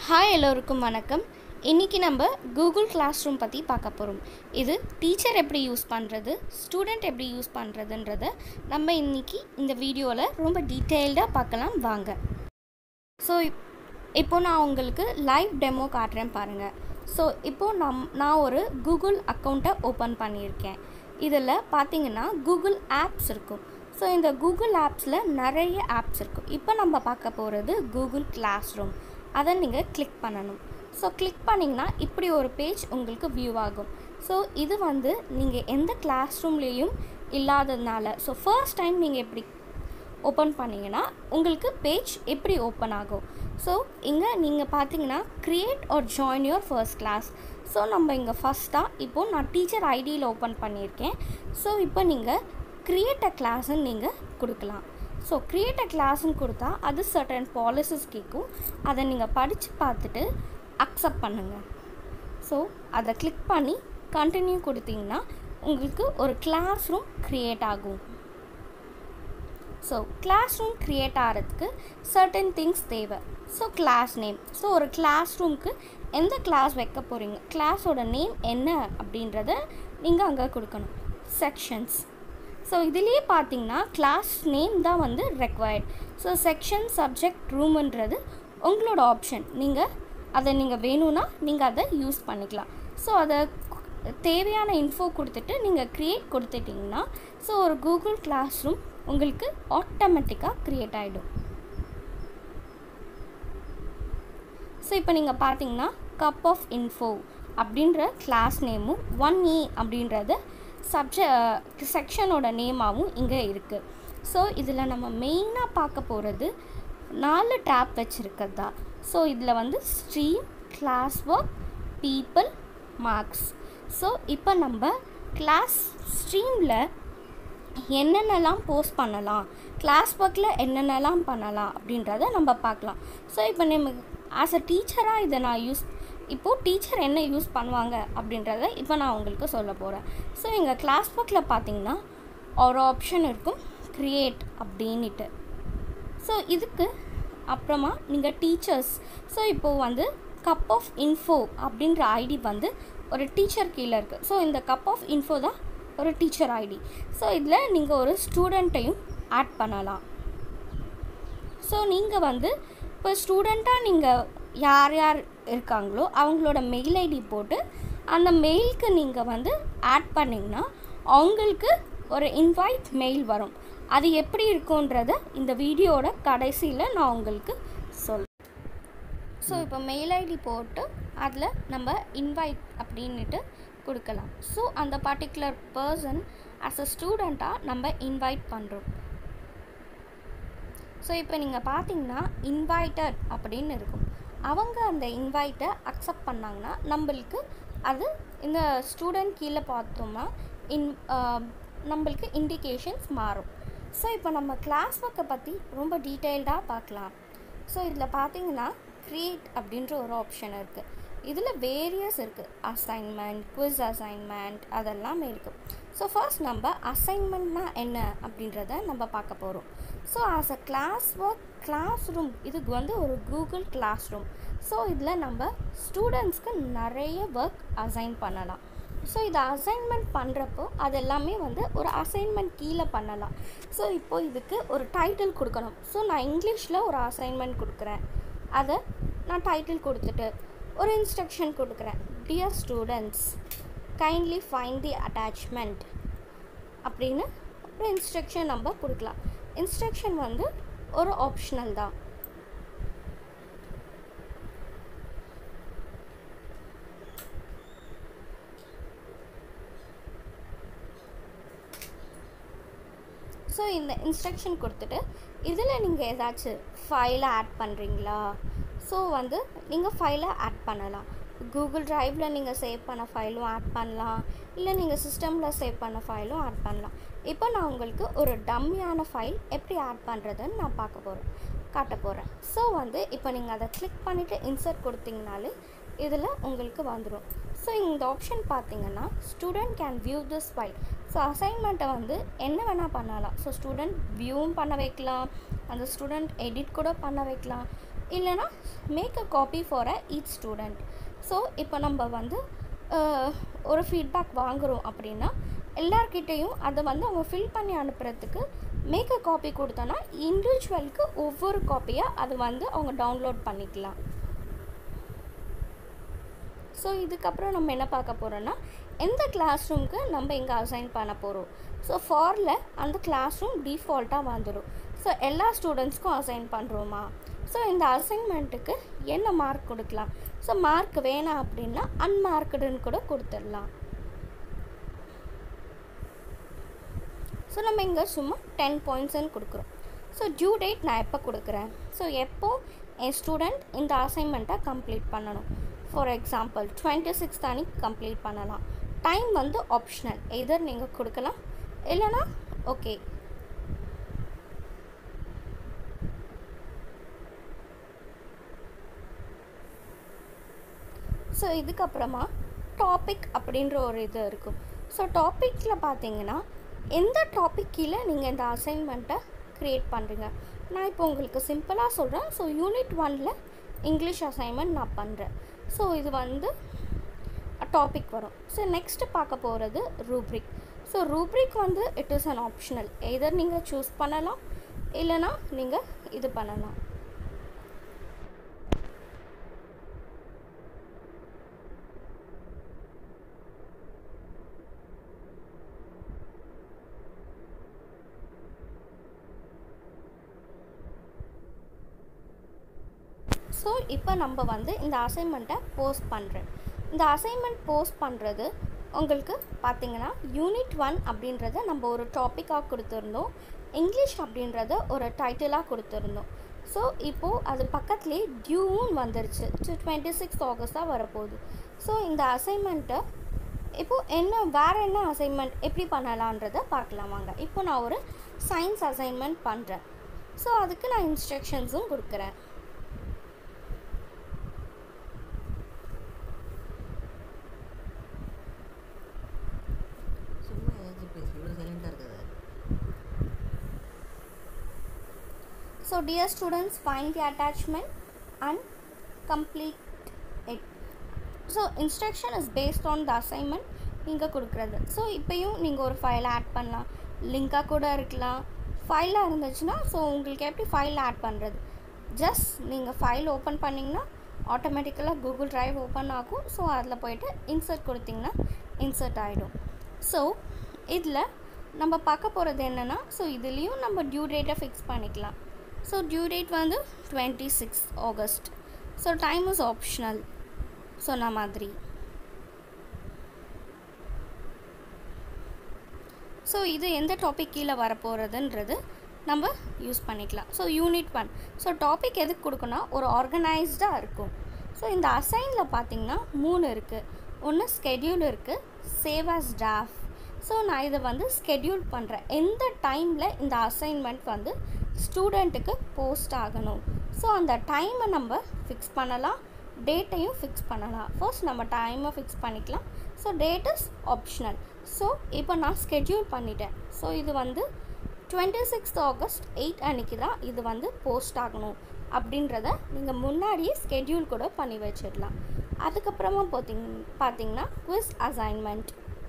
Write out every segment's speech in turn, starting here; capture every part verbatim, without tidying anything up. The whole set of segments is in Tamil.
ஹாய் எல்லோருக்கும் வணக்கம். இன்றைக்கி நம்ம கூகுள் கிளாஸ் ரூம் பற்றி பார்க்க போகிறோம். இது டீச்சர் எப்படி யூஸ் பண்ணுறது, ஸ்டூடெண்ட் எப்படி யூஸ் பண்ணுறதுன்றத நம்ம இன்றைக்கி இந்த வீடியோவில் ரொம்ப டீட்டெயில்டாக பார்க்கலாம் வாங்க. ஸோ இப்போ நான் உங்களுக்கு லைவ் டெமோ காட்டுறேன் பாருங்கள். ஸோ இப்போது நம் நான் ஒரு கூகுள் அக்கௌண்ட்டை ஓப்பன் பண்ணியிருக்கேன். இதில் பார்த்தீங்கன்னா கூகுள் ஆப்ஸ் இருக்கும். ஸோ இந்த கூகுள் ஆப்ஸில் நிறைய ஆப்ஸ் இருக்கும். இப்போ நம்ம பார்க்க போகிறது கூகுள் கிளாஸ் ரூம். அதை நீங்கள் கிளிக் பண்ணணும். ஸோ கிளிக் பண்ணிங்கன்னா இப்படி ஒரு பேஜ் உங்களுக்கு வியூ ஆகும். ஸோ இது வந்து நீங்கள் எந்த கிளாஸ் ரூம்லேயும் இல்லாததுனால ஸோ ஃபர்ஸ்ட் டைம் நீங்கள் எப்படி ஓப்பன் பண்ணிங்கன்னா உங்களுக்கு பேஜ் எப்படி ஓப்பன் ஆகும். ஸோ இங்கே நீங்கள் பார்த்தீங்கன்னா create or join your first class. So நம்ம இங்கே ஃபஸ்ட்டாக இப்போது நான் டீச்சர் ஐடியில் ஓப்பன் பண்ணியிருக்கேன். ஸோ இப்போ நீங்கள் க்ரியேட் அ கிளாஸ்ன்னு நீங்கள் கொடுக்கலாம். ஸோ க்ரியேட் அ கிளாஸ்ன்னு கொடுத்தா அது சர்டன் பாலிசிஸ் கேட்கும். அதை நீங்கள் படித்து பார்த்துட்டு அக்செப்ட் பண்ணுங்கள். ஸோ அதை கிளிக் பண்ணி கண்டினியூ கொடுத்தீங்கன்னா உங்களுக்கு ஒரு கிளாஸ் ரூம் க்ரியேட் ஆகும். ஸோ கிளாஸ் ரூம் க்ரியேட் ஆகிறதுக்கு சர்டன் திங்ஸ் தேவை. So class name. ஸோ ஒரு கிளாஸ் ரூமுக்கு எந்த கிளாஸ் வைக்க போகிறீங்க, கிளாஸோட நேம் என்ன அப்படின்றத நீங்கள் அங்கே கொடுக்கணும். செக்ஷன்ஸ். ஸோ இதுலேயே பார்த்தீங்கன்னா கிளாஸ் நேம் தான் வந்து ரெக்வயர்ட். ஸோ செக்ஷன், சப்ஜெக்ட், ரூமுன்றது உங்களோட ஆப்ஷன். நீங்கள் அதை நீங்கள் வேணும்னா நீங்கள் அதை யூஸ் பண்ணிக்கலாம். ஸோ அதை தேவையான இன்ஃபோ கொடுத்துட்டு நீங்கள் க்ரியேட் கொடுத்துட்டிங்கன்னா ஸோ ஒரு கூகுள் கிளாஸ் ரூம் உங்களுக்கு ஆட்டோமேட்டிக்காக க்ரியேட் ஆகிடும். ஸோ இப்போ நீங்கள் பார்த்தீங்கன்னா கப் ஆஃப் இன்ஃபோ அப்படின்ற கிளாஸ் நேமும் ஒன் ஏ அப்படின்றத சப்ஜெக்ட் செக்ஷனோட நேமாகவும் இங்கே இருக்குது. ஸோ இதில் நம்ம மெயினாக பார்க்க போகிறது நாலு டேப் வச்சுருக்கிறது தான். ஸோ இதில் வந்து stream, class work, people, marks. So இப்போ நம்ம கிளாஸ் ஸ்ட்ரீமில் என்னென்னலாம் போஸ்ட் பண்ணலாம், கிளாஸ் ஒர்க்கில் என்னென்னலாம் பண்ணலாம் அப்படின்றத நம்ம பார்க்கலாம். ஸோ இப்போ நம்ம ஆஸ் அ டீச்சராக இதை நான் யூஸ் இப்போது டீச்சர் என்ன யூஸ் பண்ணுவாங்க அப்படின்றத இப்போ நான் உங்களுக்கு சொல்ல போகிறேன். ஸோ எங்கள் கிளாஸ் ஒர்க்கில் பார்த்தீங்கன்னா ஒரு ஆப்ஷன் இருக்கும் க்ரியேட் அப்படின்ட்டு. ஸோ இதுக்கு அப்புறமா நீங்கள் டீச்சர்ஸ். ஸோ இப்போது வந்து கப் ஆஃப் இன்ஃபோ அப்படின்ற ஐடி வந்து ஒரு டீச்சர் கீழே இருக்குது. ஸோ இந்த கப் ஆஃப் இன்ஃபோ தான் ஒரு டீச்சர் ஐடி. ஸோ இதில் நீங்கள் ஒரு ஸ்டூடெண்ட்டையும் ஆட் பண்ணலாம். ஸோ நீங்கள் வந்து இப்போ ஸ்டூடெண்ட்டாக நீங்கள் யார் யார் இருக்காங்களோ அவங்களோட மெயில் ஐடி போட்டு அந்த மெயிலுக்கு நீங்கள் வந்து ஆட் பண்ணிங்கன்னா அவங்களுக்கு ஒரு இன்வைட் மெயில் வரும். அது எப்படி இருக்குன்றத இந்த வீடியோட கடைசியில் நான் உங்களுக்கு சொல்கிறேன். ஸோ இப்போ மெயில் ஐடி போட்டு அதில் நம்ம இன்வைட் அப்படின்ட்டு கொடுக்கலாம். ஸோ அந்த பர்டிகுலர் பர்சன் ஆஸ் அ ஸ்டூடெண்ட்டாக நம்ம இன்வைட் பண்ணுறோம். ஸோ இப்போ நீங்கள் பார்த்தீங்கன்னா இன்வைட்டட் அப்படின்னு இருக்கும். அவங்க அந்த இன்வைட்டை அக்செப்ட் பண்ணாங்கன்னா நம்மளுக்கு அது இந்த ஸ்டூடெண்ட் கீழே பார்த்தோம்னா இன் நம்மளுக்கு இண்டிகேஷன்ஸ் மாறும். ஸோ இப்போ நம்ம கிளாஸ் ஒர்க்கை பற்றி ரொம்ப டீட்டெயில்டாக பார்க்கலாம். ஸோ இதில் பார்த்தீங்கன்னா க்ரியேட் அப்படின்ற ஒரு ஆப்ஷன் இருக்குது. இதில் வேரியஸ் இருக்குது. அசைன்மெண்ட், குவிஸ் அசைன்மெண்ட் அதெல்லாமே இருக்குது. ஸோ ஃபர்ஸ்ட் நம்ம அசைன்மெண்ட்னா என்ன அப்படின்றத நம்ம பார்க்க போகிறோம். So as a class work class room இதுக்கு வந்து ஒரு கூகுள் கிளாஸ் ரூம். ஸோ இதில் நம்ம ஸ்டூடெண்ட்ஸ்க்கு நிறைய ஒர்க் அசைன் பண்ணலாம். ஸோ இதை அசைன்மெண்ட் பண்ணுறப்போ அது எல்லாமே வந்து ஒரு அசைன்மெண்ட் கீழே பண்ணலாம். ஸோ இப்போது இதுக்கு ஒரு டைட்டில் கொடுக்கணும். ஸோ நான் இங்கிலீஷில் ஒரு அசைன்மெண்ட் கொடுக்குறேன். அதை நான் டைட்டில் கொடுத்துட்டு ஒரு இன்ஸ்ட்ரக்ஷன் கொடுக்குறேன். Dear students kindly find the attachment அப்படின்னு ஒரு இன்ஸ்ட்ரக்ஷன் நம்ம கொடுக்கலாம். இன்ஸ்ட்ரக்ஷன் வந்து ஒரு ஆப்ஷனல் தான். ஸோ இந்த இன்ஸ்ட்ரக்ஷன் கொடுத்துட்டு இதில் நீங்கள் ஏதாச்சும் ஃபைலை ஆட் பண்ணுறீங்களா, ஸோ வந்து நீங்கள் ஃபைலை ஆட் பண்ணலாம். கூகுள் ட்ரைவில் நீங்கள் சேவ் பண்ண ஃபைலும் ஆட் பண்ணலாம், இல்லை நீங்கள் சிஸ்டமில் சேவ் பண்ண ஃபைலும் ஆட் பண்ணலாம். இப்போ நான் உங்களுக்கு ஒரு டம்மியான ஃபைல் எப்படி ஆட் பண்ணுறதுன்னு நான் பார்க்க போகிறேன் காட்ட போகிறேன். ஸோ வந்து இப்போ நீங்கள் அதை கிளிக் பண்ணிவிட்டு இன்சர்ட் கொடுத்தீங்கனாலே இதில் உங்களுக்கு வந்துடும். ஸோ இந்த ஆப்ஷன் பார்த்தீங்கன்னா student can view this file. So அசைன்மெண்ட்டை வந்து என்ன வேணால் பண்ணலாம். ஸோ ஸ்டூடெண்ட் வியூவும் பண்ண வைக்கலாம், அந்த ஸ்டூடெண்ட் எடிட் கூட பண்ண வைக்கலாம், இல்லைனா make a copy for a each student. So இப்போ நம்ம வந்து ஒரு ஃபீட்பேக் வாங்குகிறோம் அப்படின்னா எல்லார்கிட்டையும் அதை வந்து அவங்க ஃபில் பண்ணி அனுப்புகிறதுக்கு மேக் அ காப்பி கொடுத்தோன்னா இண்டிவிஜுவலுக்கு ஒவ்வொரு காப்பியாக அது வந்து அவங்க டவுன்லோட் பண்ணிக்கலாம். ஸோ இதுக்கப்புறம் நம்ம என்ன பார்க்க போகிறோன்னா எந்த கிளாஸ் ரூமுக்கு நம்ம இங்கே அசைன் பண்ண போகிறோம். ஸோ ஃபாரில் அந்த கிளாஸ் ரூம் டிஃபால்ட்டாக வந்துடும். ஸோ எல்லா ஸ்டூடெண்ட்ஸ்க்கும் அசைன் பண்ணுறோமா. ஸோ இந்த அசைன்மெண்ட்டுக்கு என்ன மார்க் கொடுக்கலாம். ஸோ மார்க் வேணாம் அப்படின்னா அன்மார்க்குடுன்னு கூட கொடுத்துடலாம். ஸோ நம்ம இங்கே சும்மா டென் பாயிண்ட்ஸ்ன்னு கொடுக்குறோம். ஸோ டியூ டேட் நான் எப்போ கொடுக்குறேன். ஸோ எப்போ என் ஸ்டூடெண்ட் இந்த அசைன்மெண்ட்டை கம்ப்ளீட் பண்ணணும். ஃபார் எக்ஸாம்பிள் டுவெண்ட்டி சிக்ஸ்த் அன்னைக்கு கம்ப்ளீட் பண்ணலாம். டைம் வந்து ஆப்ஷனல், எதர் நீங்கள் கொடுக்கலாம் இல்லைனா ஓகே. ஸோ இதுக்கப்புறமா டாபிக் அப்படின்ற ஒரு இது இருக்கும். ஸோ டாப்பிக்கில் பார்த்தீங்கன்னா எந்த டாபிக் கீழே நீங்கள் இந்த அசைன்மெண்ட்டை க்ரியேட் பண்ணுறீங்க. நான் இப்போ உங்களுக்கு சிம்பிளாக சொல்கிறேன். ஸோ யூனிட் ஒனில் இங்கிலீஷ் அசைன்மெண்ட் நான் பண்ணுறேன். ஸோ இது வந்து டாபிக் வரும். ஸோ நெக்ஸ்ட்டு பார்க்க போகிறது ரூப்ரிக். ஸோ ரூப்ரிக் வந்து it is an optional, either நீங்கள் சூஸ் பண்ணலாம் இல்லைனா நீங்கள் இது பண்ணலாம். ஸோ இப்போ நம்ம வந்து இந்த அசைன்மெண்ட்டை போஸ்ட் பண்ணுறேன். இந்த அசைன்மெண்ட் போஸ்ட் பண்ணுறது உங்களுக்கு பார்த்திங்கன்னா யூனிட் ஒன் அப்படின்றத நம்ம ஒரு டாப்பிக்காக கொடுத்துருந்தோம், இங்கிலீஷ் அப்படின்றத ஒரு டைட்டிலாக கொடுத்துருந்தோம். ஸோ இப்போது அது பக்கத்துலேயே டியூவும் வந்துருச்சு. ஸோ டுவெண்ட்டி சிக்ஸ்த் ஆகஸ்ட் தான் வரப்போகுது. ஸோ இந்த அசைன்மெண்ட்டை இப்போது என்ன வேறு என்ன அசைன்மெண்ட் எப்படி பண்ணலான்றதை பார்க்கலாம் வாங்க. இப்போ நான் ஒரு சயின்ஸ் அசைன்மெண்ட் பண்ணுறேன். ஸோ அதுக்கு நான் இன்ஸ்ட்ரக்ஷன்ஸும் கொடுக்குறேன். So dear students, find the attachment and complete it. So instruction is based on the assignment நீங்கள் கொடுக்குறது. ஸோ இப்போயும் நீங்கள் ஒரு ஃபைல் ஆட் பண்ணலாம், லிங்காக கூட இருக்கலாம். ஃபைலாக இருந்துச்சுன்னா ஸோ உங்களுக்கு எப்படி ஃபைல் ஆட் பண்ணுறது, ஜஸ்ட் நீங்கள் ஃபைல் ஓப்பன் பண்ணிங்கன்னா ஆட்டோமேட்டிக்கலாக கூகுள் ட்ரைவ் ஓப்பன் ஆகும். ஸோ அதில் போய்ட்டு இன்சர்ட் கொடுத்திங்கன்னா இன்சர்ட் ஆகிடும். ஸோ இதில் நம்ம பார்க்க போகிறது என்னென்னா, ஸோ இதுலேயும் நம்ம டியூ டேட்டை ஃபிக்ஸ் பண்ணிக்கலாம். ஸோ டியூ டேட் வந்து twenty sixth August. So time is optional சொன்ன மாதிரி. ஸோ இது எந்த டாபிக் கீழே வரப்போகிறதுன்றது நம்ம யூஸ் பண்ணிக்கலாம். So unit one. So topic எதுக்கு கொடுக்குன்னா ஒரு ஆர்கனைஸ்டாக இருக்கும். ஸோ இந்த அசைனில் பார்த்திங்கன்னா மூணு இருக்குது. ஒன்று ஸ்கெடியூல் இருக்குது, சேவ் அஸ் டிராஃப்ட். ஸோ நான் இதை வந்து ஸ்கெடியூல் பண்ணுறேன், எந்த டைமில் இந்த அசைன்மெண்ட் வந்து ஸ்டூடெண்ட்டுக்கு போஸ்ட் ஆகணும். ஸோ அந்த டைமை நம்ம ஃபிக்ஸ் பண்ணலாம், டேட்டையும் ஃபிக்ஸ் பண்ணலாம். ஃபர்ஸ்ட் நம்ம டைமை ஃபிக்ஸ் பண்ணிக்கலாம். So date is optional. So இப்போ நான் ஸ்கெடியூல் பண்ணிட்டேன். ஸோ இது வந்து டுவெண்ட்டி சிக்ஸ்த் ஆகஸ்ட் எயிட் அன்றைக்கி தான் இது வந்து போஸ்ட் ஆகணும் அப்படின்றத நீங்கள் முன்னாடியே ஸ்கெடியூல் கூட பண்ணி வச்சிடலாம். அதுக்கப்புறமா பார்த்திங் பார்த்திங்கன்னா quiz assignment.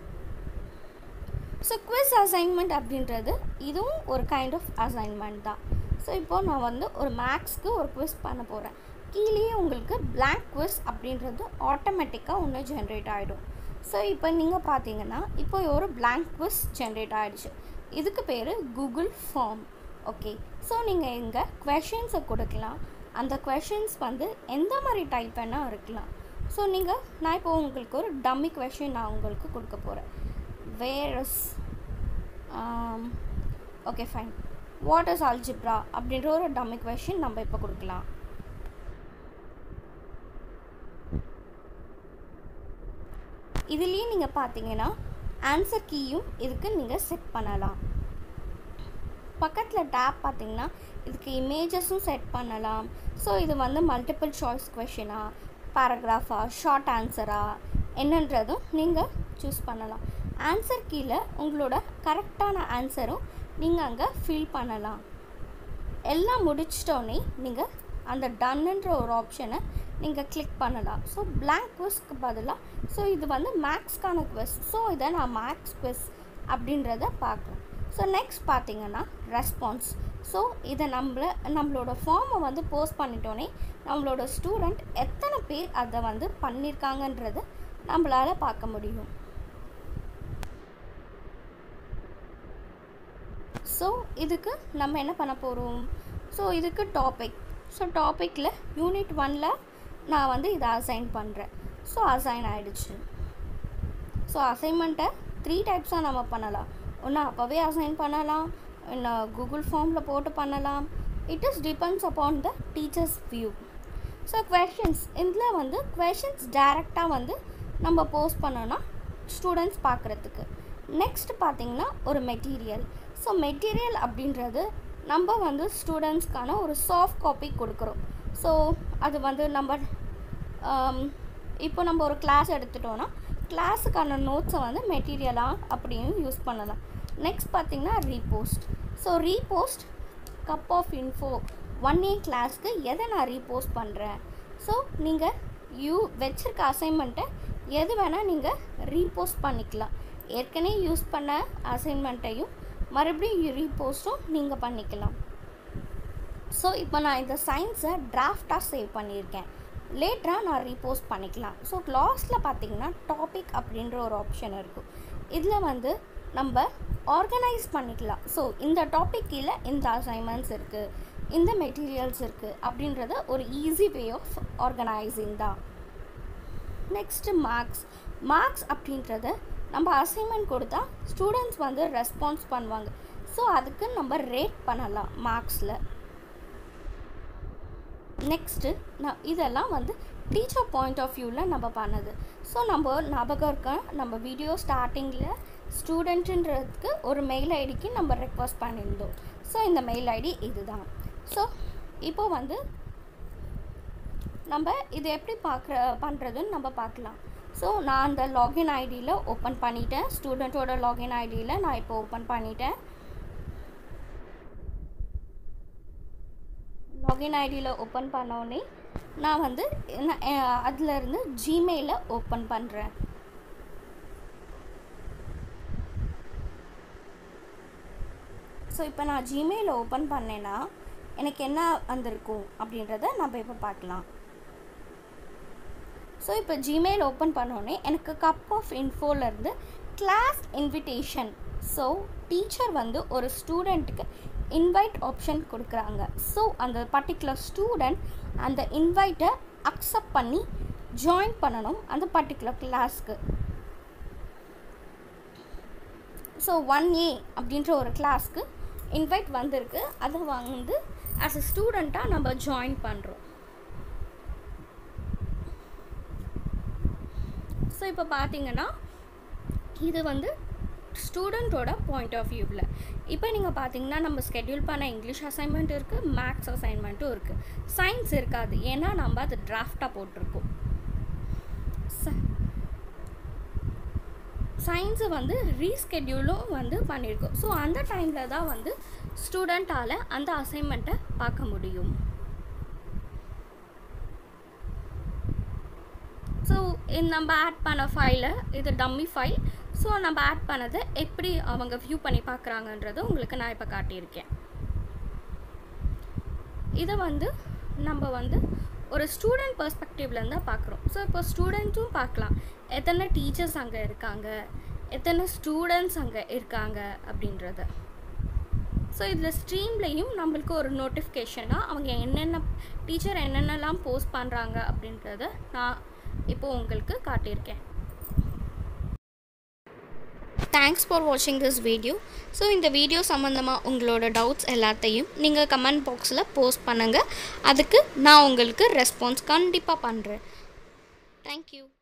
So quiz assignment அப்படின்றது இதுவும் ஒரு கைண்ட் ஆஃப் அசைன்மெண்ட் தான். ஸோ இப்போது நான் வந்து ஒரு மேக்ஸ்க்கு ஒரு குவிஸ் பண்ண போகிறேன். கீழேயே உங்களுக்கு பிளாங்க் குவிஸ் அப்படின்றது ஆட்டோமேட்டிக்காக ஒன்று ஜென்ரேட் ஆகிடும். ஸோ இப்போ நீங்கள் பார்த்தீங்கன்னா இப்போ ஒரு பிளாங்க் குவிஸ் ஜென்ரேட் ஆகிடுச்சு. இதுக்கு பேர் கூகுள் ஃபார்ம். ஓகே, ஸோ நீங்கள் இங்கே கொஷின்ஸை கொடுக்கலாம். அந்த கொஷின்ஸ் வந்து எந்த மாதிரி டைப் வேணால் இருக்கலாம். ஸோ நீங்கள் நான் இப்போ உங்களுக்கு ஒரு டம்மி கொஷின் நான் உங்களுக்கு கொடுக்க போகிறேன். Where is okay fine what is algebra அப்படின்ற ஒரு டம்மி கொஷின் நம்ம இப்போ கொடுக்கலாம். இதுலேயே நீங்கள் பார்த்தீங்கன்னா ஆன்சர் கீயும் இதுக்கு நீங்கள் செட் பண்ணலாம். பக்கத்தில் டேப் பார்த்தீங்கன்னா இதுக்கு இமேஜஸும் செட் பண்ணலாம். ஸோ இது வந்து மல்டிபிள் சாய்ஸ் கொஷினா, பேராகிராஃபா, ஷார்ட் ஆன்சரா என்னன்றதும் நீங்கள் சூஸ் பண்ணலாம். ஆன்சர் கீழே உங்களோட கரெக்டான ஆன்சரும் நீங்கள் அங்கே ஃபில் பண்ணலாம். எல்லாம் முடிச்சிட்டோன்னே நீங்கள் அந்த டன்னுன்ற ஒரு ஆப்ஷனை நீங்கள் கிளிக் பண்ணலாம். ஸோ blank quizக்கு பதிலாக ஸோ இது வந்து மேக்ஸ்க்கான குவிஸ். ஸோ இதை நான் மேக்ஸ் குவிஸ் அப்படின்றத பார்க்குறேன். ஸோ நெக்ஸ்ட் பார்த்தீங்கன்னா ரெஸ்பான்ஸ். ஸோ இதை நம்மள நம்மளோட ஃபார்மை வந்து போஸ்ட் பண்ணிட்டோன்னே நம்மளோட ஸ்டூடெண்ட் எத்தனை பேர் அதை வந்து பண்ணியிருக்காங்கன்றதை நம்மளால் பார்க்க முடியும். ஸோ இதுக்கு நம்ம என்ன பண்ண போகிறோம்? ஸோ இதுக்கு டாபிக். ஸோ டாப்பிக்கில் யூனிட் ஒனில் நான் வந்து இதை அசைன் பண்ணுறேன். ஸோ அசைன் ஆகிடுச்சு. ஸோ அசைன்மெண்ட்டை த்ரீ டைப்ஸாக நம்ம பண்ணலாம். ஒன்று அப்போவே அசைன் பண்ணலாம், இன்னும் கூகுள் ஃபார்மில் போட்டு பண்ணலாம். It is depends upon the teacher's view. So questions இதில் வந்து கொஷின்ஸ் டைரெக்டாக வந்து நம்ம போஸ்ட் பண்ணோன்னா ஸ்டூடெண்ட்ஸ் பார்க்குறதுக்கு. நெக்ஸ்ட் பார்த்திங்கன்னா ஒரு மெட்டீரியல். ஸோ மெட்டீரியல் அப்படின்றது நம்ம வந்து ஸ்டூடெண்ட்ஸ்க்கான ஒரு சாஃப்ட் காப்பி கொடுக்குறோம். ஸோ அது வந்து நம்ம இப்போ நம்ம ஒரு கிளாஸ் எடுத்துட்டோன்னா கிளாஸுக்கான நோட்ஸை வந்து மெட்டீரியலாக அப்படியும் யூஸ் பண்ணலாம். நெக்ஸ்ட் பார்த்திங்கன்னா repost. So repost cup of info one A கிளாஸ்க்கு எதை நான் ரீபோஸ்ட் பண்ணுறேன். ஸோ நீங்கள் யூ வச்சுருக்க அசைன்மெண்ட்டை எது வேணால் நீங்கள் ரீபோஸ்ட் பண்ணிக்கலாம். ஏற்கனவே யூஸ் பண்ண அசைன்மெண்ட்டையும் மறுபடியும் ரீபோஸ்ட்டும் நீங்கள் பண்ணிக்கலாம். ஸோ இப்போ நான் இந்த சயின்ஸை டிராஃப்டாக சேவ் பண்ணியிருக்கேன். லேட்டராக நான் ரீபோஸ்ட் பண்ணிக்கலாம். ஸோ லாஸ்ட்டில் பார்த்தீங்கன்னா டாபிக் அப்படின்ற ஒரு ஆப்ஷன் இருக்கும். இதில் வந்து நம்ம ஆர்கனைஸ் பண்ணிக்கலாம். ஸோ இந்த டாபிக் கீழே இந்த அசைன்மெண்ட்ஸ் இருக்குது, இந்த மெட்டீரியல்ஸ் இருக்குது அப்படின்றத ஒரு ஈஸி வே ஆஃப் ஆர்கனைசிங் தான். Next marks. மார்க்ஸ் அப்படின்றத நம்ம அசைன்மெண்ட் கொடுத்தா ஸ்டூடெண்ட்ஸ் வந்து ரெஸ்பான்ஸ் பண்ணுவாங்க. ஸோ அதுக்கு நம்ம ரேட் பண்ணலாம் மார்க்ஸில். நெக்ஸ்ட்டு நான் இதெல்லாம் வந்து டீச்சர் பாயிண்ட் ஆஃப் வியூவில் நம்ம பண்ணது. ஸோ நம்ம ஞாபகம் இருக்க நம்ம வீடியோ ஸ்டார்டிங்கில் ஸ்டூடெண்ட்டுன்றதுக்கு ஒரு மெயில் ஐடிக்கு நம்ம ரெக்வஸ்ட் பண்ணியிருந்தோம். ஸோ இந்த மெயில் ஐடி இது தான். ஸோ இப்போது வந்து நம்ம இது எப்படி பார்க்குற பண்ணுறதுன்னு நம்ம பார்க்கலாம். ஸோ நான் அந்த லாகின் ஐடியில் ஓப்பன் பண்ணிட்டேன். ஸ்டூடெண்ட்டோட லாகின் ஐடியில் நான் இப்போ ஓப்பன் பண்ணிட்டேன். லாகின் ஐடியில் ஓப்பன் பண்ணோடனே நான் வந்து அதிலேருந்து ஜிமெயிலை ஓப்பன் பண்ணுறேன். ஸோ இப்போ நான் ஜிமெயிலை ஓப்பன் பண்ணேன்னா எனக்கு என்ன வந்திருக்கும் அப்படின்றத நம்ம இப்போ பார்க்கலாம். ஸோ இப்போ ஜிமெயில் ஓப்பன் பண்ணோடனே எனக்கு கப் ஆஃப் இன்ஃபோலேருந்து கிளாஸ் இன்விடேஷன். ஸோ டீச்சர் வந்து ஒரு ஸ்டூடெண்ட்டுக்கு இன்வைட் ஆப்ஷன் கொடுக்குறாங்க. ஸோ அந்த பர்டிகுலர் ஸ்டூடெண்ட் அந்த இன்வைட்டை அக்செப்ட் பண்ணி ஜாயின் பண்ணணும் அந்த பர்டிகுலர் கிளாஸ்க்கு. ஸோ ஒன் ஏ அப்படின்ற ஒரு கிளாஸ்க்கு இன்வைட் வந்திருக்கு. அதை வந்து ஆஸ் அ ஸ்டூடெண்ட்டாக நம்ம ஜாயின் பண்ணுறோம். ஸோ இப்போ பார்த்தீங்கன்னா இது வந்து ஸ்டூடெண்ட்டோட பாயிண்ட் ஆஃப் வியூவில். இப்போ நீங்கள் பார்த்தீங்கன்னா நம்ம ஸ்கெட்யூல் பண்ண இங்கிலீஷ் அசைன்மெண்ட் இருக்குது, மேக்ஸ் அசைன்மெண்ட்டும் இருக்குது. சயின்ஸ் இருக்காது, ஏன்னா நம்ம அது டிராஃப்டாக போட்டிருக்கோம். சயின்ஸு வந்து ரீஸ்கெட்யூலும் வந்து பண்ணியிருக்கோம். ஸோ அந்த டைமில் தான் வந்து ஸ்டூடெண்ட்டால் அந்த அசைன்மெண்ட்டை பார்க்க முடியும். ஸோ இது நம்ம ஆட் பண்ண ஃபைலை, இது டம்மி ஃபைல். ஸோ நம்ம ஆட் பண்ணதை எப்படி அவங்க வியூ பண்ணி பார்க்குறாங்கன்றது உங்களுக்கு நான் இப்போ காட்டியிருக்கேன். இதை வந்து நம்ம வந்து ஒரு ஸ்டூடெண்ட் பெர்ஸ்பெக்டிவ்லேருந்து தான் பார்க்குறோம். ஸோ இப்போ ஸ்டூடெண்ட்ஸும் பார்க்கலாம் எத்தனை டீச்சர்ஸ் அங்கே இருக்காங்க, எத்தனை ஸ்டூடெண்ட்ஸ் அங்கே இருக்காங்க அப்படின்றத. ஸோ இதில் ஸ்ட்ரீம்லேயும் நம்மளுக்கு ஒரு நோட்டிஃபிகேஷனாக அவங்க என்னென்ன டீச்சர் என்னென்னலாம் போஸ்ட் பண்ணுறாங்க அப்படின்றத நான் இப்போது உங்களுக்கு காட்டியிருக்கேன். தேங்க்ஸ் ஃபார் வாட்சிங் திஸ் வீடியோ. ஸோ இந்த வீடியோ சம்மந்தமாக உங்களோட டவுட்ஸ் எல்லாத்தையும் நீங்கள் கமெண்ட் பாக்ஸில் போஸ்ட் பண்ணுங்கள். அதுக்கு நான் உங்களுக்கு ரெஸ்பான்ஸ் கண்டிப்பாக பண்ணுறேன். தேங்க்யூ.